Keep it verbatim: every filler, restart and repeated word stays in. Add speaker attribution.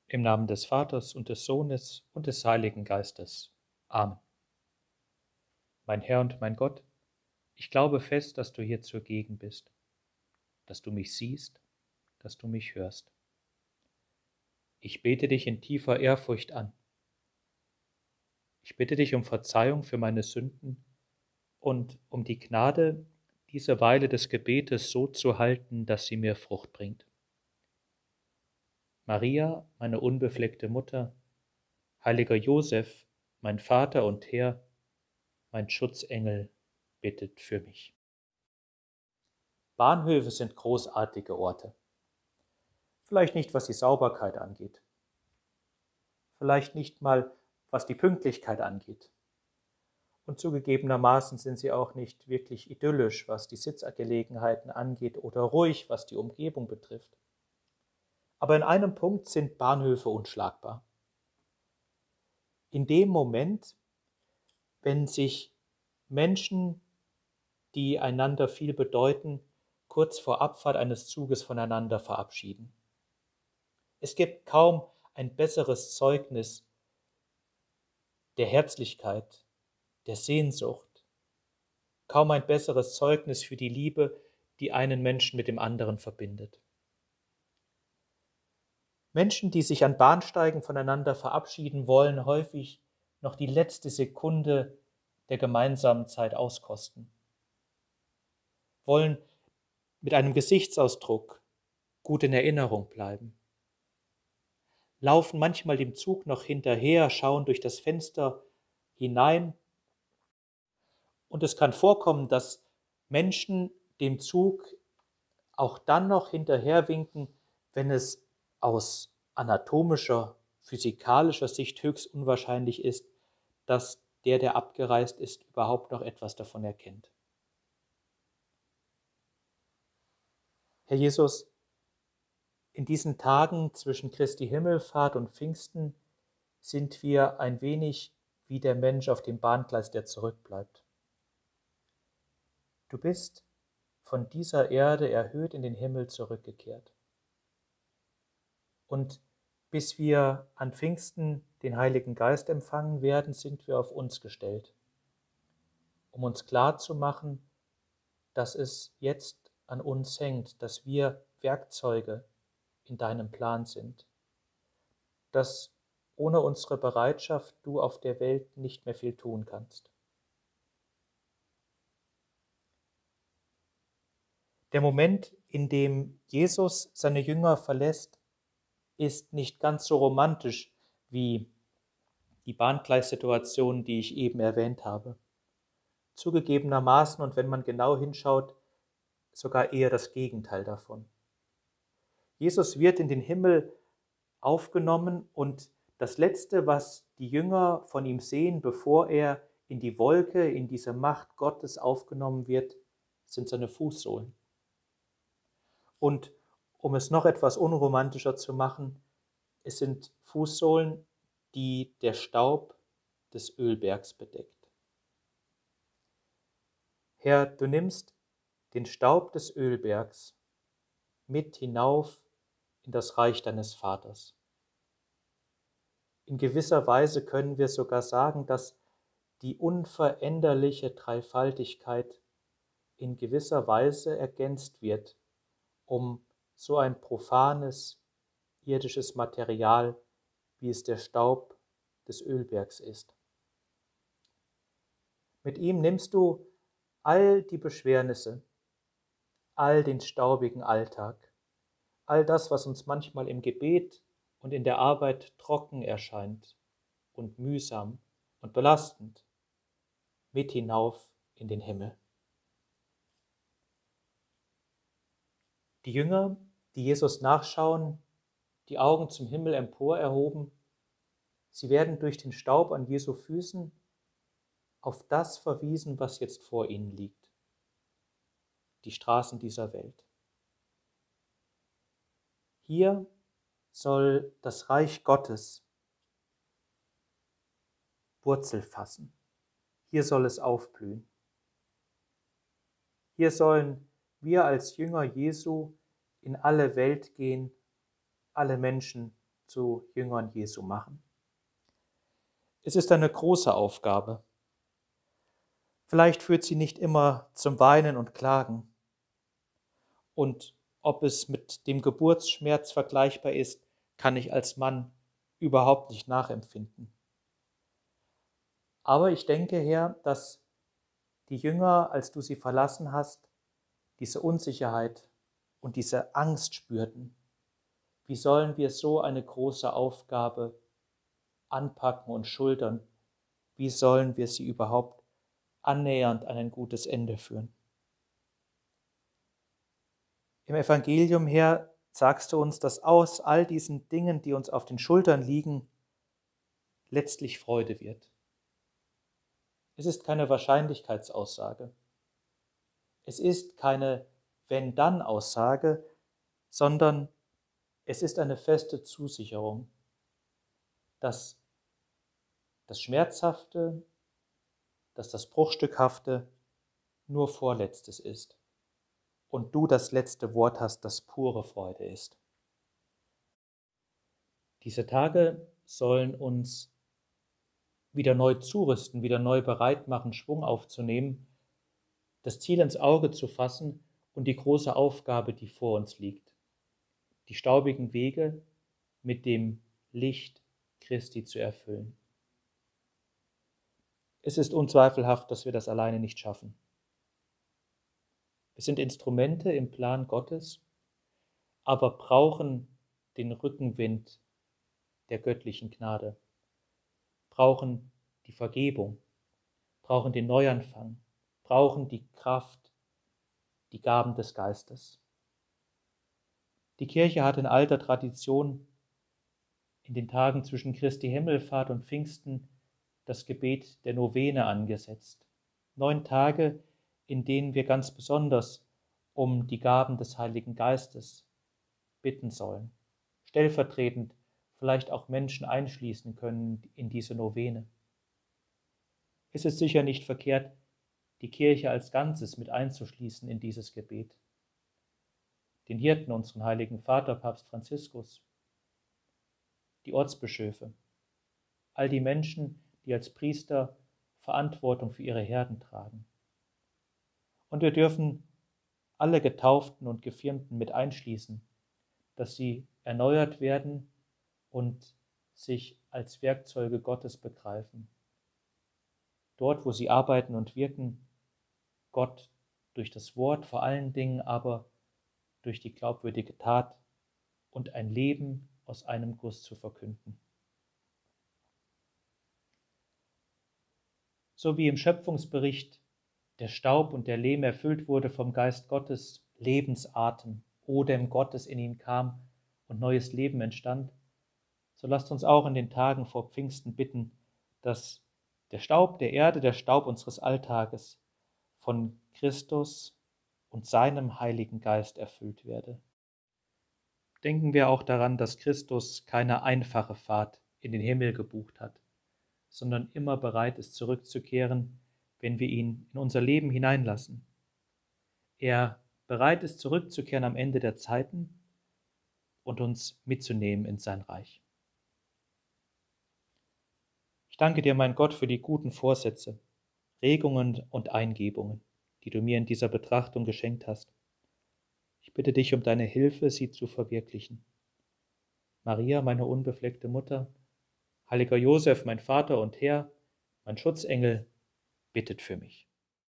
Speaker 1: Im Namen des Vaters und des Sohnes und des Heiligen Geistes. Amen. Mein Herr und mein Gott, ich glaube fest, dass du hier zugegen bist, dass du mich siehst, dass du mich hörst. Ich bete dich in tiefer Ehrfurcht an. Ich bitte dich um Verzeihung für meine Sünden und um die Gnade, diese Weile des Gebetes so zu halten, dass sie mir Frucht bringt. Maria, meine unbefleckte Mutter, heiliger Josef, mein Vater und Herr, mein Schutzengel, bittet für mich. Bahnhöfe sind großartige Orte. Vielleicht nicht, was die Sauberkeit angeht. Vielleicht nicht mal, was die Pünktlichkeit angeht. Und zugegebenermaßen sind sie auch nicht wirklich idyllisch, was die Sitzgelegenheiten angeht oder ruhig, was die Umgebung betrifft. Aber in einem Punkt sind Bahnhöfe unschlagbar. In dem Moment, wenn sich Menschen, die einander viel bedeuten, kurz vor Abfahrt eines Zuges voneinander verabschieden. Es gibt kaum ein besseres Zeugnis der Herzlichkeit, der Sehnsucht, kaum ein besseres Zeugnis für die Liebe, die einen Menschen mit dem anderen verbindet. Menschen, die sich an Bahnsteigen voneinander verabschieden, wollen häufig noch die letzte Sekunde der gemeinsamen Zeit auskosten, wollen mit einem Gesichtsausdruck gut in Erinnerung bleiben, laufen manchmal dem Zug noch hinterher, schauen durch das Fenster hinein. Und es kann vorkommen, dass Menschen dem Zug auch dann noch hinterherwinken, wenn es aus anatomischer, physikalischer Sicht höchst unwahrscheinlich ist, dass der, der abgereist ist, überhaupt noch etwas davon erkennt. Herr Jesus, in diesen Tagen zwischen Christi Himmelfahrt und Pfingsten sind wir ein wenig wie der Mensch auf dem Bahngleis, der zurückbleibt. Du bist von dieser Erde erhöht in den Himmel zurückgekehrt. Und bis wir an Pfingsten den Heiligen Geist empfangen werden, sind wir auf uns gestellt, um uns klarzumachen, dass es jetzt an uns hängt, dass wir Werkzeuge in deinem Plan sind, dass ohne unsere Bereitschaft du auf der Welt nicht mehr viel tun kannst. Der Moment, in dem Jesus seine Jünger verlässt, ist nicht ganz so romantisch wie die Bahngleissituation, die ich eben erwähnt habe. Zugegebenermaßen, und wenn man genau hinschaut, sogar eher das Gegenteil davon. Jesus wird in den Himmel aufgenommen und das Letzte, was die Jünger von ihm sehen, bevor er in die Wolke, in diese Macht Gottes aufgenommen wird, sind seine Fußsohlen. Und um es noch etwas unromantischer zu machen, es sind Fußsohlen, die der Staub des Ölbergs bedeckt. Herr, du nimmst den Staub des Ölbergs mit hinauf in das Reich deines Vaters. In gewisser Weise können wir sogar sagen, dass die unveränderliche Dreifaltigkeit in gewisser Weise ergänzt wird, um so ein profanes, irdisches Material, wie es der Staub des Ölbergs ist. Mit ihm nimmst du all die Beschwernisse, all den staubigen Alltag, all das, was uns manchmal im Gebet und in der Arbeit trocken erscheint und mühsam und belastend, mit hinauf in den Himmel. Die Jünger, die Jesus nachschauen, die Augen zum Himmel empor erhoben, sie werden durch den Staub an Jesu Füßen auf das verwiesen, was jetzt vor ihnen liegt, die Straßen dieser Welt. Hier soll das Reich Gottes Wurzel fassen. Hier soll es aufblühen. Hier sollen wir als Jünger Jesu in alle Welt gehen, alle Menschen zu Jüngern Jesu machen. Es ist eine große Aufgabe. Vielleicht führt sie nicht immer zum Weinen und Klagen. Und ob es mit dem Geburtsschmerz vergleichbar ist, kann ich als Mann überhaupt nicht nachempfinden. Aber ich denke, Herr, dass die Jünger, als du sie verlassen hast, diese Unsicherheit und diese Angst spürten. Wie sollen wir so eine große Aufgabe anpacken und schultern? Wie sollen wir sie überhaupt annähernd an ein gutes Ende führen? Im Evangelium, Herr, sagst du uns, dass aus all diesen Dingen, die uns auf den Schultern liegen, letztlich Freude wird. Es ist keine Wahrscheinlichkeitsaussage. Es ist keine Wenn-Dann-Aussage, sondern es ist eine feste Zusicherung, dass das Schmerzhafte, dass das Bruchstückhafte nur Vorletztes ist und du das letzte Wort hast, das pure Freude ist. Diese Tage sollen uns wieder neu zurüsten, wieder neu bereit machen, Schwung aufzunehmen, das Ziel ins Auge zu fassen und die große Aufgabe, die vor uns liegt, die staubigen Wege mit dem Licht Christi zu erfüllen. Es ist unzweifelhaft, dass wir das alleine nicht schaffen. Wir sind Instrumente im Plan Gottes, aber brauchen den Rückenwind der göttlichen Gnade, brauchen die Vergebung, brauchen den Neuanfang, brauchen die Kraft, die Gaben des Geistes. Die Kirche hat in alter Tradition in den Tagen zwischen Christi Himmelfahrt und Pfingsten das Gebet der Novene angesetzt. Neun Tage, in denen wir ganz besonders um die Gaben des Heiligen Geistes bitten sollen, stellvertretend vielleicht auch Menschen einschließen können in diese Novene. Es ist sicher nicht verkehrt, die Kirche als Ganzes mit einzuschließen in dieses Gebet. Den Hirten, unseren heiligen Vater, Papst Franziskus, die Ortsbischöfe, all die Menschen, die als Priester Verantwortung für ihre Herden tragen. Und wir dürfen alle Getauften und Gefirmten mit einschließen, dass sie erneuert werden und sich als Werkzeuge Gottes begreifen. Dort, wo sie arbeiten und wirken, Gott durch das Wort vor allen Dingen, aber durch die glaubwürdige Tat und ein Leben aus einem Guss zu verkünden. So wie im Schöpfungsbericht der Staub und der Lehm erfüllt wurde vom Geist Gottes, Lebensatem, Odem Gottes in ihn kam und neues Leben entstand, so lasst uns auch in den Tagen vor Pfingsten bitten, dass der Staub der Erde, der Staub unseres Alltages von Christus und seinem Heiligen Geist erfüllt werde. Denken wir auch daran, dass Christus keine einfache Fahrt in den Himmel gebucht hat, sondern immer bereit ist, zurückzukehren, wenn wir ihn in unser Leben hineinlassen. Er bereit ist, zurückzukehren am Ende der Zeiten und uns mitzunehmen in sein Reich. Ich danke dir, mein Gott, für die guten Vorsätze, Regungen und Eingebungen, die du mir in dieser Betrachtung geschenkt hast. Ich bitte dich um deine Hilfe, sie zu verwirklichen. Maria, meine unbefleckte Mutter, heiliger Josef, mein Vater und Herr, mein Schutzengel, bittet für mich.